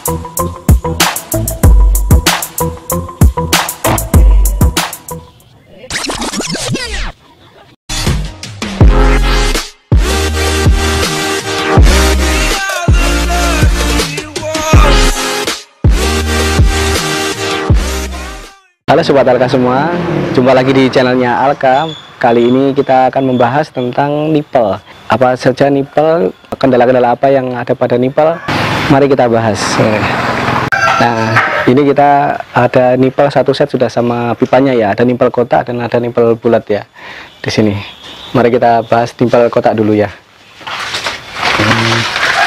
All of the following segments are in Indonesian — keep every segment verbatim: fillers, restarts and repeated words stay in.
Halo Sobat Alka semua, jumpa lagi di channelnya Alka. Kali ini kita akan membahas tentang nipple. Apa saja nipple, kendala-kendala apa yang ada pada nipple, mari kita bahas. Nah, ini kita ada nipple satu set sudah sama pipanya ya. Ada nipple kotak dan ada nipple bulat ya di sini. Mari kita bahas nipple kotak dulu ya. Hmm.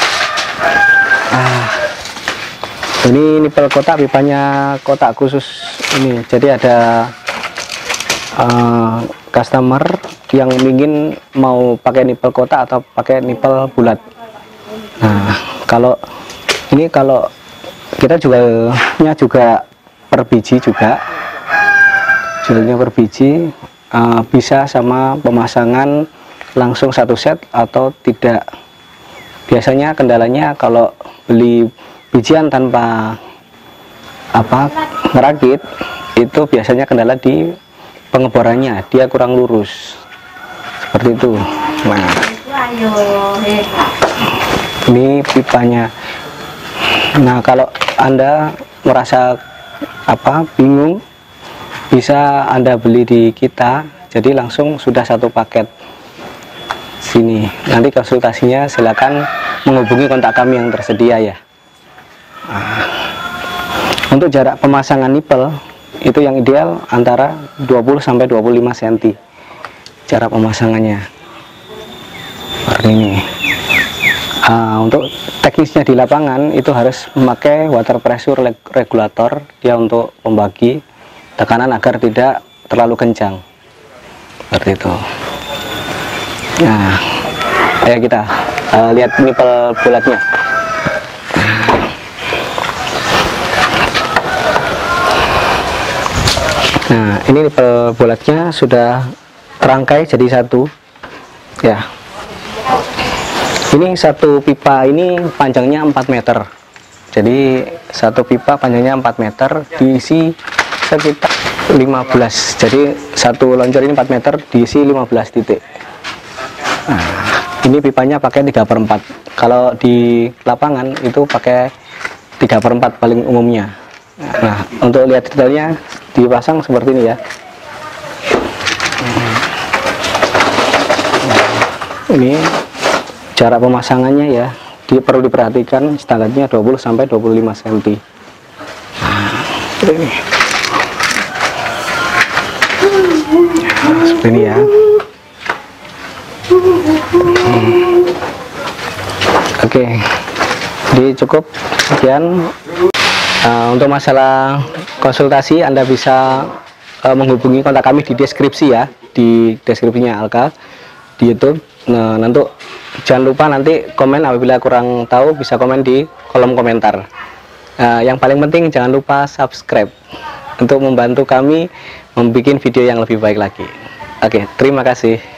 Ah. Ini nipple kotak, pipanya kotak khusus ini. Jadi ada uh, customer yang ingin mau pakai nipple kotak atau pakai nipple bulat. Nah, kalau ini kalau kita jualnya juga per biji juga, jualnya per biji, uh, bisa sama pemasangan langsung satu set atau tidak. Biasanya kendalanya kalau beli bijian tanpa apa ngerakit itu biasanya kendala di pengeborannya, dia kurang lurus seperti itu. Nah, ini pipanya. Nah, kalau Anda merasa apa bingung, bisa Anda beli di kita, jadi langsung sudah satu paket sini. Nanti konsultasinya silakan menghubungi kontak kami yang tersedia ya. Nah, untuk jarak pemasangan nipple itu yang ideal antara dua puluh sampai dua puluh lima sentimeter jarak pemasangannya seperti ini. Nah, untuk teknisnya di lapangan itu harus memakai water pressure regulator dia untuk membagi tekanan agar tidak terlalu kencang seperti itu. Nah, ayo kita uh, lihat nipple bulatnya. Nah, ini nipple bulatnya sudah terangkai jadi satu ya. Ini satu pipa ini panjangnya empat meter, jadi satu pipa panjangnya empat meter diisi sekitar lima belas, jadi satu loncor ini empat meter diisi lima belas titik. Nah, ini pipanya pakai tiga per empat, kalau di lapangan itu pakai tiga per empat paling umumnya. Nah, untuk lihat detailnya dipasang seperti ini ya. Ini jarak pemasangannya ya, di, perlu diperhatikan standarnya dua puluh sampai dua puluh lima sentimeter. Nah, seperti ini. Nah, seperti ini ya. Hmm. Oke, jadi cukup sekian. Uh, untuk masalah konsultasi Anda bisa uh, menghubungi kontak kami di deskripsi ya, di deskripsinya Alka di YouTube. Nah, nanti jangan lupa nanti komen apabila kurang tahu, bisa komen di kolom komentar. Uh, yang paling penting jangan lupa subscribe untuk membantu kami membuat video yang lebih baik lagi. Oke, terima kasih.